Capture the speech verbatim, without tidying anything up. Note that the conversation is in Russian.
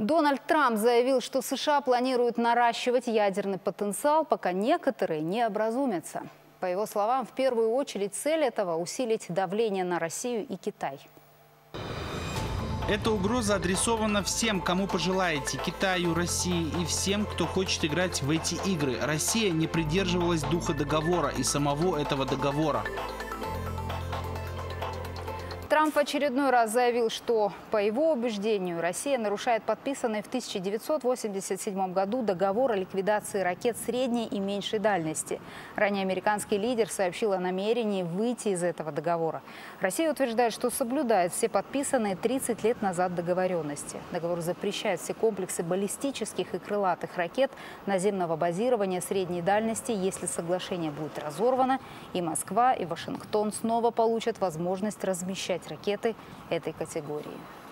Дональд Трамп заявил, что США планируют наращивать ядерный потенциал, пока некоторые не образумятся. По его словам, в первую очередь цель этого – усилить давление на Россию и Китай. Эта угроза адресована всем, кому пожелаете – Китаю, России и всем, кто хочет играть в эти игры. Россия не придерживалась духа договора и самого этого договора. Трамп в очередной раз заявил, что, по его убеждению, Россия нарушает подписанный в тысяча девятьсот восемьдесят седьмом году договор о ликвидации ракет средней и меньшей дальности. Ранее американский лидер сообщил о намерении выйти из этого договора. Россия утверждает, что соблюдает все подписанные тридцать лет назад договоренности. Договор запрещает все комплексы баллистических и крылатых ракет наземного базирования средней дальности, если соглашение будет разорвано, и Москва, и Вашингтон снова получат возможность размещать ракеты этой категории.